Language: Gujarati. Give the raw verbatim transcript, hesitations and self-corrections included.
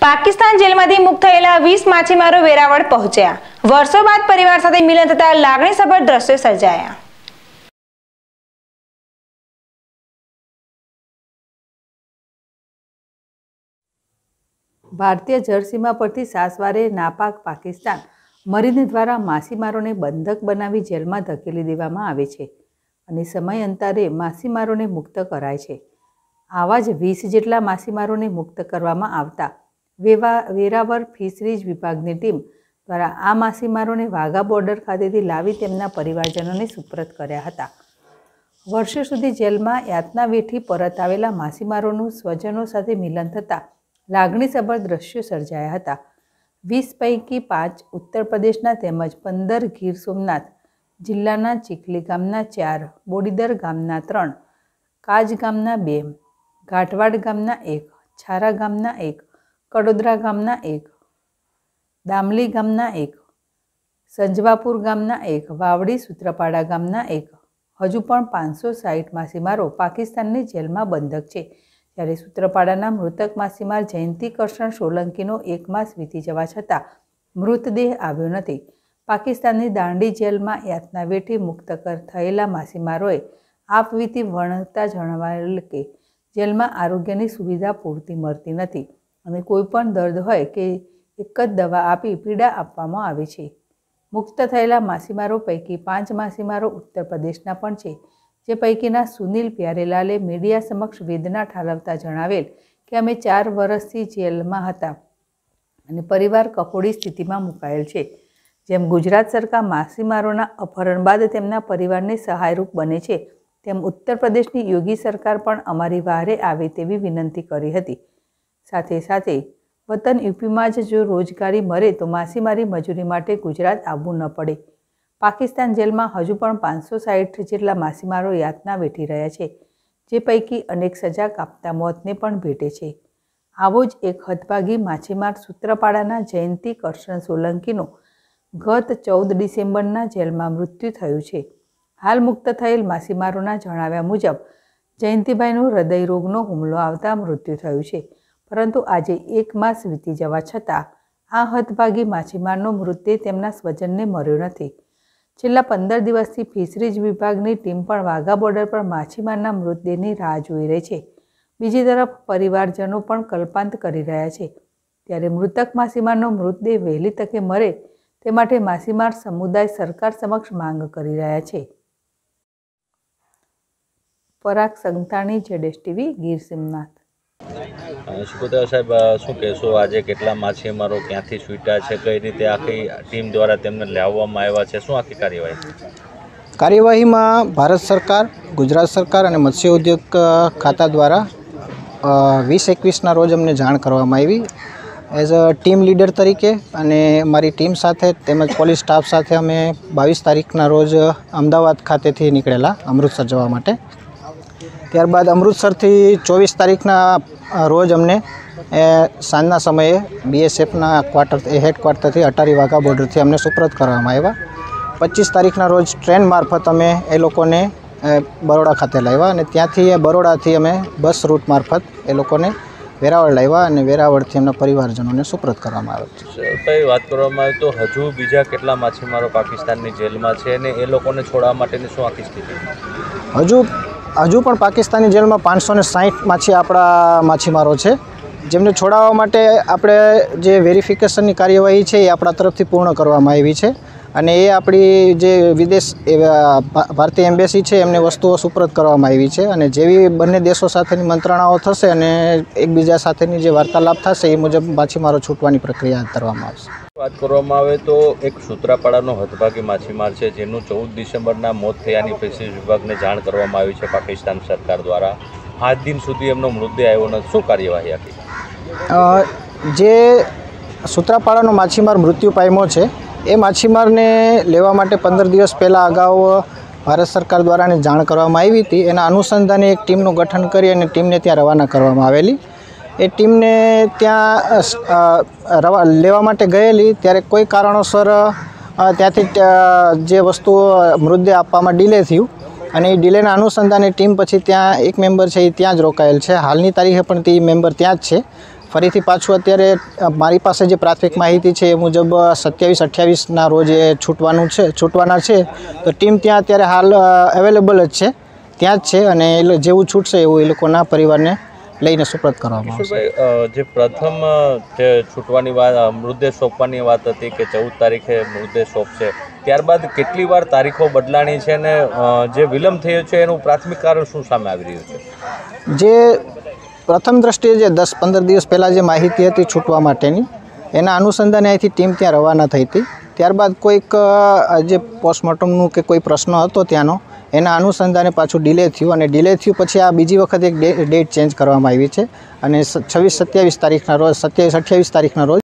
પાકિસ્તાન જેલમાંથી મુક્ત થયેલા વીસ માછીમારો વેરાવળ પહોંચ્યા। વર્ષો બાદ પરિવાર સાથે મિલન થતા લાગણીસભર દ્રશ્યો સર્જાયા। ભારતીય જળસીમા પરથી સાસવારે નાપાક પાકિસ્તાન મરીન દ્વારા માછીમારોને બંધક બનાવી જેલમાં ધકેલી દેવામાં આવે છે અને સમયાંતરે માછીમારોને મુક્ત કરાય છે। આવા જ વીસ જેટલા માછીમારોને મુક્ત કરવામાં આવતા વેવા વેરાવળ ફિશરીઝ વિભાગની ટીમ દ્વારા આ માછીમારોને વાઘા બોર્ડર ખાતેથી લાવી તેમના પરિવારજનોને સુપરત કર્યા હતા। વર્ષો સુધી જેલમાં યાતના વેઠી પરત આવેલા માછીમારોનું સ્વજનો સાથે મિલન થતાં લાગણીસભર દ્રશ્યો સર્જાયા હતા। વીસ પૈકી પાંચ ઉત્તર પ્રદેશના તેમજ પંદર ગીર સોમનાથ જિલ્લાના ચીખલી ગામના ચાર, બોડીદર ગામના ત્રણ, કાજ ગામના બે, ઘાટવાડ ગામના એક, છારા ગામના એક, કડોદરા ગામના એક, દામલી ગામના એક, સંજવાપુર ગામના એક, વાવડી સુત્રપાડા ગામના એક। હજુ પણ પાંચસો સાઠ માછીમારો પાકિસ્તાનની જેલમાં બંધક છે, જ્યારે સૂત્રપાડાના મૃતક માછીમાર જયંતિ કરશન સોલંકીનો એક માસ વીતી જવા છતાં મૃતદેહ આવ્યો નથી। પાકિસ્તાનની દાંડી જેલમાં યાતના વેઠી મુક્ત થયેલા માછીમારોએ આપવીતી વર્ણવતા જણાવેલ કે જેલમાં આરોગ્યની સુવિધા પૂરતી મળતી નથી અને કોઈ પણ દર્દ હોય કે એક જ દવા આપી પીડા આપવામાં આવે છે। મુક્ત થયેલા માછીમારો પૈકી પાંચ માછીમારો ઉત્તર પ્રદેશના પણ છે, જે પૈકીના સુનિલ પ્યારેલાલે મીડિયા સમક્ષ વેદના ઠાલવતા જણાવેલ કે અમે ચાર વર્ષથી જેલમાં હતા અને પરિવાર કફોડી સ્થિતિમાં મુકાયેલ છે। જેમ ગુજરાત સરકાર માછીમારોના અપહરણ બાદ તેમના પરિવારને સહાયરૂપ બને છે, તેમ ઉત્તર પ્રદેશની યોગી સરકાર પણ અમારી વહારે આવે તેવી વિનંતી કરી હતી। સાથે સાથે વતન યુપીમાં જ જો રોજગારી મળે તો માછીમારી મજૂરી માટે ગુજરાત આવવું ન પડે। પાકિસ્તાન જેલમાં હજુ પણ પાંચસો સાઠ જેટલા માછીમારો યાતના વેઠી રહ્યા છે, જે પૈકી અનેક સજા કાપતા મોતને પણ ભેટે છે। આવો જ એક હતભાગી માછીમાર સૂત્રપાડાના જયંતિ કરશન સોલંકીનું ગત ચૌદ ડિસેમ્બરના જેલમાં મૃત્યુ થયું છે। હાલ મુક્ત થયેલ માછીમારોના જણાવ્યા મુજબ જયંતિભાઈનું હૃદય રોગનો હુમલો આવતા મૃત્યુ થયું છે, પરંતુ આજે એક માસ વીતી જવા છતાં આ હતભાગી માછીમારનો મૃતદેહ તેમના સ્વજનને મળ્યો નથી। છેલ્લા પંદર દિવસથી ફિશરીઝ વિભાગની ટીમ પણ વાઘા બોર્ડર પર માછીમારના મૃતદેહની રાહ જોઈ રહી છે। બીજી તરફ પરિવારજનો પણ કલ્પાંત કરી રહ્યા છે, ત્યારે મૃતક માછીમારનો મૃતદેહ વહેલી તકે મળે તે માટે માછીમાર સમુદાય સરકાર સમક્ષ માંગ કરી રહ્યા છે। પરાગ સંતાણી, જેડેશ ટીવી, ગીર સોમનાથ। સુકોતેવા સાહેબ, શું કહેશો, આજે કેટલા માછીમારો ક્યાંથી છૂટ્યા છે, કઈ રીતે આખી ટીમ દ્વારા તેમને લાવવામાં આવ્યા છે, શું આખી કાર્યવાહી? કાર્યવાહીમાં ભારત સરકાર, ગુજરાત સરકાર અને મત્સ્ય ઉદ્યોગ ખાતા દ્વારા વીસ એકવીસના રોજ અમને જાણ કરવામાં આવી એઝ અ ટીમ લીડર તરીકે, અને મારી ટીમ સાથે તેમજ પોલીસ સ્ટાફ સાથે અમે બાવીસ તારીખના રોજ અમદાવાદ ખાતેથી નીકળેલા અમૃતસર જવા માટે। ત્યારબાદ અમૃતસરથી ચોવીસ તારીખના રોજ અમને સાંજના સમયે બીએસએફના ક્વાર્ટર હેડક્વાર્ટરથી અટારી વાઘા બોર્ડરથી અમને સુપરત કરવામાં આવ્યા। પચીસ તારીખના રોજ ટ્રેન મારફત અમે એ લોકોને બરોડા ખાતે લાવ્યા અને ત્યાંથી બરોડાથી અમે બસ રૂટ મારફત એ લોકોને વેરાવળ લાવ્યા અને વેરાવળથી એમના પરિવારજનોને સુપરત કરવામાં આવ્યા છે। ભાઈ, વાત કરવામાં આવે તો હજુ બીજા કેટલા માછીમારો પાકિસ્તાનની જેલમાં છે અને એ લોકોને છોડવા માટેની શું આખી સ્થિતિ? હજુ હજુ પણ પાકિસ્તાની જેલમાં પાંચસો ને સાઠ માછી આપણા માછીમારો છે, જેમને છોડાવવા માટે આપણે જે વેરિફિકેશનની કાર્યવાહી છે એ આપણા તરફથી પૂર્ણ કરવામાં આવી છે અને એ આપણી જે વિદેશ ભારતીય એમ્બેસી છે એમને વસ્તુઓ સુપરત કરવામાં આવી છે અને જેવી બંને દેશો સાથેની મંત્રણાઓ થશે અને એકબીજા સાથેની જે વાર્તાલાપ થશે એ મુજબ માછીમારો છૂટવાની પ્રક્રિયા હાથ ધરવામાં આવશે। વાત કરવામાં આવે તો એક સૂત્રાપાડાનો હતભાગી માછીમાર છે, જેનું ચૌદ ડિસેમ્બરના મોત થયાની ફિશરીઝ વિભાગને જાણ કરવામાં આવી છે પાકિસ્તાન સરકાર દ્વારા। આજ દિન સુધી એમનો મૃતદેહ આવ્યો નથી, શું કાર્યવાહી હતી? જે સૂત્રાપાડાનો માછીમાર મૃત્યુ પામ્યો છે એ માછીમારને લેવા માટે પંદર દિવસ પહેલાં અગાઉ ભારત સરકાર દ્વારા જાણ કરવામાં આવી હતી। એના અનુસંધાને એક ટીમનું ગઠન કરી અને ટીમને ત્યાં રવાના કરવામાં આવેલી। એ ટીમને ત્યાં રવા લેવા માટે ગયેલી ત્યારે કોઈ કારણોસર ત્યાંથી જે વસ્તુઓ મૃતદેહ આપવામાં ડિલે થયું અને એ ડિલેના અનુસંધાને ટીમ પછી ત્યાં એક મેમ્બર છે એ ત્યાં જ રોકાયેલ છે। હાલની તારીખે પણ તે મેમ્બર ત્યાં જ છે। ફરીથી પાછું અત્યારે મારી પાસે જે પ્રાથમિક માહિતી છે એ મુજબ સત્યાવીસ અઠ્યાવીસના રોજ એ છૂટવાનું છે છૂટવાના છે. તો ટીમ ત્યાં અત્યારે હાલ અવેલેબલ જ છે, ત્યાં જ છે અને એ જેવું છૂટશે એવું એ લોકોના પરિવારને લઈને સુપ્રત કરવામાં આવશે. કિશોરભાઈ, જે પ્રથમ જે છૂટવાની વાત મૃતદેહ સોંપવાની વાત હતી કે ચૌદ તારીખે મૃતદેહ સોંપશે, ત્યારબાદ કેટલી વાર તારીખો બદલાણી છે અને જે વિલંબ થયો છે એનું પ્રાથમિક કારણ શું સામે આવી રહ્યું છે? જે પ્રથમ દ્રષ્ટિએ જે દસ પંદર દિવસ પહેલાં જે માહિતી હતી છૂટવા માટેની, એના અનુસંધાને અહીંથી ટીમ ત્યાં રવાના થઈ હતી. ત્યારબાદ કોઈક જે પોસ્ટમોર્ટમનું કે કોઈ પ્રશ્ન હતો ત્યાંનો, એના અનુસંધાને પાછું ડિલે થયું અને ડિલે થયું પછી આ બીજી વખત એક ડેટ ચેન્જ કરવામાં આવી છે અને છવ્વીસ સત્યાવીસ તારીખના રોજ સત્યાવીસ અઠ્યાવીસ તારીખના રોજ